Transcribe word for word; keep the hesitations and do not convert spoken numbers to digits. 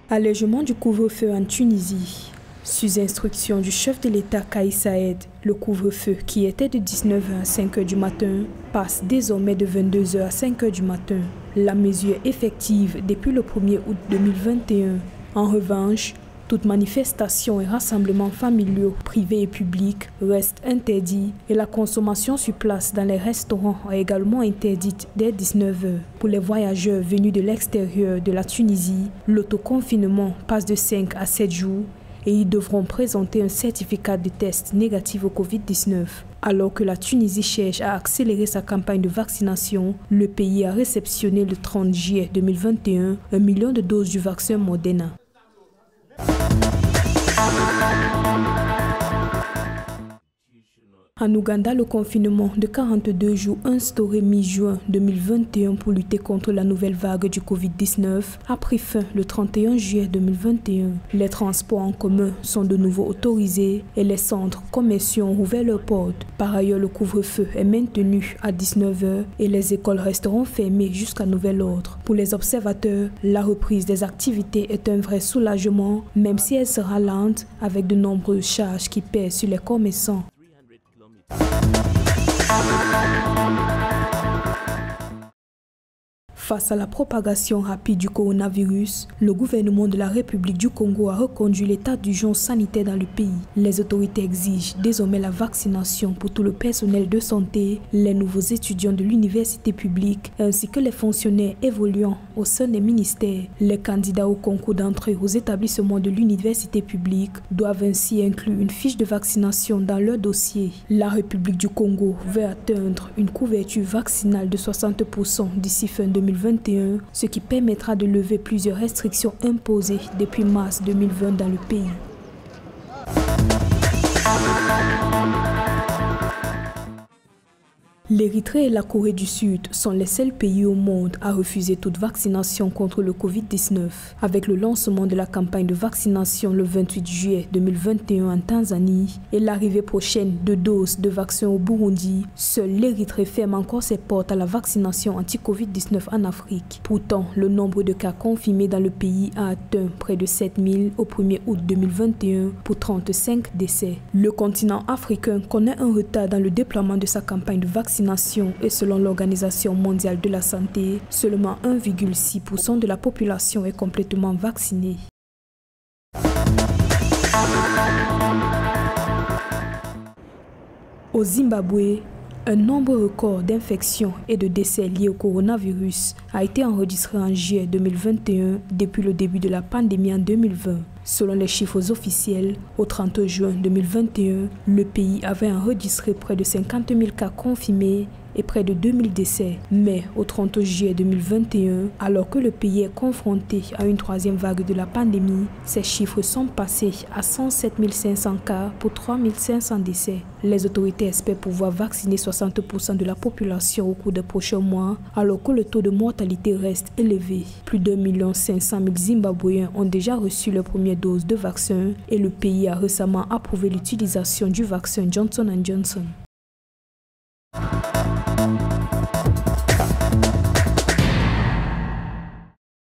Allègement du couvre-feu en Tunisie. Sous instruction du chef de l'État Kais Saied, le couvre-feu qui était de dix-neuf heures à cinq heures du matin passe désormais de vingt-deux heures à cinq heures du matin. La mesure est effective depuis le premier août deux mille vingt et un. En revanche, toute manifestation et rassemblements familiaux, privés et publics restent interdits et la consommation sur place dans les restaurants est également interdite dès dix-neuf heures. Pour les voyageurs venus de l'extérieur de la Tunisie, l'autoconfinement passe de cinq à sept jours et ils devront présenter un certificat de test négatif au Covid dix-neuf. Alors que la Tunisie cherche à accélérer sa campagne de vaccination, le pays a réceptionné le trente juillet deux mille vingt et un un million de doses du vaccin Moderna. En Ouganda, le confinement de quarante-deux jours instauré mi-juin deux mille vingt et un pour lutter contre la nouvelle vague du Covid dix-neuf a pris fin le trente et un juillet deux mille vingt et un. Les transports en commun sont de nouveau autorisés et les centres commerciaux ont ouvert leurs portes. Par ailleurs, le couvre-feu est maintenu à dix-neuf heures et les écoles resteront fermées jusqu'à nouvel ordre. Pour les observateurs, la reprise des activités est un vrai soulagement, même si elle sera lente avec de nombreuses charges qui pèsent sur les commerçants. Face à la propagation rapide du coronavirus, le gouvernement de la République du Congo a reconduit l'état d'urgence sanitaire dans le pays. Les autorités exigent désormais la vaccination pour tout le personnel de santé, les nouveaux étudiants de l'université publique ainsi que les fonctionnaires évoluant au sein des ministères. Les candidats au concours d'entrée aux établissements de l'université publique doivent ainsi inclure une fiche de vaccination dans leur dossier. La République du Congo veut atteindre une couverture vaccinale de soixante pour cent d'ici fin deux mille vingt et un, ce qui permettra de lever plusieurs restrictions imposées depuis mars deux mille vingt dans le pays. L'Érythrée et la Corée du Sud sont les seuls pays au monde à refuser toute vaccination contre le Covid dix-neuf. Avec le lancement de la campagne de vaccination le vingt-huit juillet deux mille vingt et un en Tanzanie et l'arrivée prochaine de doses de vaccins au Burundi, seul l'Érythrée ferme encore ses portes à la vaccination anti-Covid dix-neuf en Afrique. Pourtant, le nombre de cas confirmés dans le pays a atteint près de sept mille au premier août deux mille vingt et un pour trente-cinq décès. Le continent africain connaît un retard dans le déploiement de sa campagne de vaccination et selon l'Organisation mondiale de la santé, seulement un virgule six pour cent de la population est complètement vaccinée. Au Zimbabwe, un nombre record d'infections et de décès liés au coronavirus a été enregistré en juillet deux mille vingt et un depuis le début de la pandémie en deux mille vingt. Selon les chiffres officiels, au trente juin deux mille vingt et un, le pays avait enregistré près de cinquante mille cas confirmés et près de deux mille décès. Mais au trente juillet deux mille vingt et un, alors que le pays est confronté à une troisième vague de la pandémie, ces chiffres sont passés à cent sept mille cinq cents cas pour trois mille cinq cents décès. Les autorités espèrent pouvoir vacciner soixante pour cent de la population au cours des prochains mois, alors que le taux de mortalité reste élevé. Plus d'un million cinq cent mille Zimbabwéens ont déjà reçu leur première dose de vaccin et le pays a récemment approuvé l'utilisation du vaccin Johnson and Johnson.